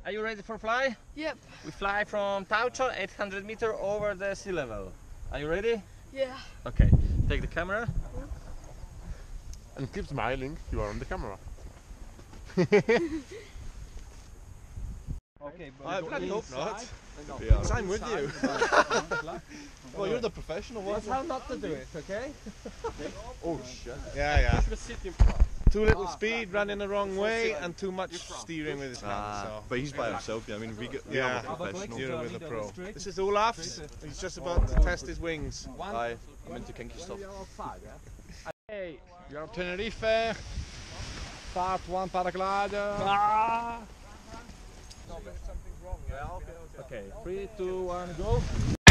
Are you ready for fly? Yep. We fly from Taucho, 800 meters over the sea level. Are you ready? Yeah. Okay, take the camera. And keep smiling, you are on the camera. Okay, but I bloody hope not. Yeah. I'm with you. Well, you're the professional one. That's how not to do it, okay? Oh shit. Yeah. Too little speed, running the wrong way, and too much steering with his hands. So. But he's by himself. I mean, we have a professional. You're with a pro. This is Olaf's. He's just about to test his wings. I'm into kinky stuff. Hey, you're on Tenerife. Part 1 paraglider. Okay, 3, 2, 1, go.